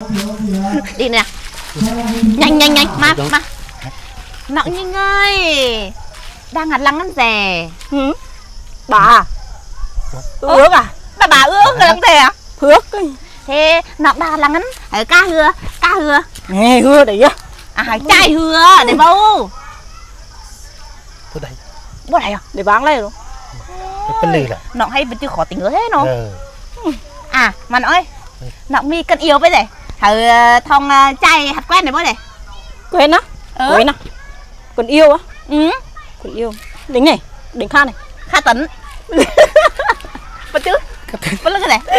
Đi nè. Nhanh nhanh nhanh, mà. Nọ Nhinh ơi. Đang ngặt lăng ăn rè. Bà ước à? Bà ước cái lăng rè à? Ước. Thế nọ bà lăng ăn ở cá hưa. Nghe hưa đấy á. À chai hưa để bầu. Thôi đây. Bố này à? Để váng lên rồi. Cái lì là. Nọ hay vẫn chưa khó tính nữa thế nó. À mà nói nọ mi cân yêu với này thử thong chai hạt quen này bố này. Quên á? Quên à? Còn yêu á? Còn yêu. Đính này, đính Kha này. Kha Tấn. Bắt chứ? Bắt lưng cái này.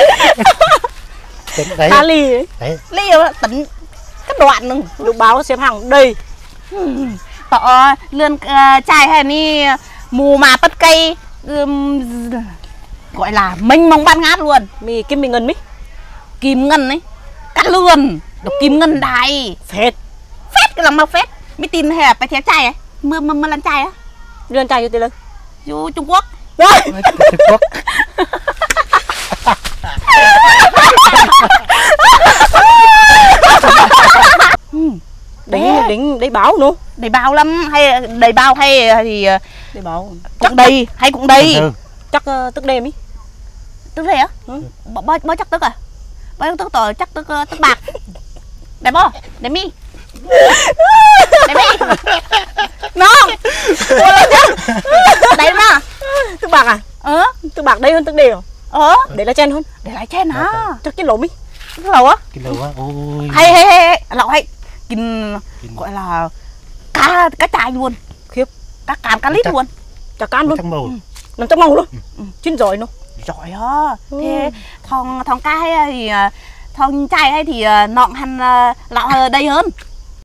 Đấy. Ly ấy. Đấy. Ly Tấn cái đoạn nừng. Được báo xếp hàng đây. Tọ lươn chai hay ni mù mà tất cây gọi là mênh mông ban ngát luôn. Mì kim mình ngân mí. Kim ngân ấy. Cắt lươn. Được kim ngân đài. Phết. Phết cái lòng mà phết. Mới tin hay là phải theo chai ấy. Mưa lần chai á. Lươn chai cho tiền lên. Vô Trung Quốc. Rồi. Trung Quốc. Đính báo nữa. Đầy bao lắm hay đầy bao hay thì Để báo. cũng đầy hay cũng đầy. Chắc tức đêm ý. Tức gì á? Bó chắc tức à? Bó tức tỏi chắc tức bạc. Để bó, để mi. Để mi. Non. Đấy mà. Tức bạc à? Tức bạc đây hơn tức đều. Để là chen hơn. Để lại chen hả? Chắc cái lẩu mí. Cái lẩu á? Cái lẩu á. Ôi. Hay lẩu hay. Gọi là cá chài luôn. Khiếp. Cá cán cá lít luôn. Chả can luôn. Màu. Nằm trong màu luôn. Chín giỏi nó. Giỏi á. Thế thong cá hay thì thong chai hay thì nọng hẳn lạo đây hơn.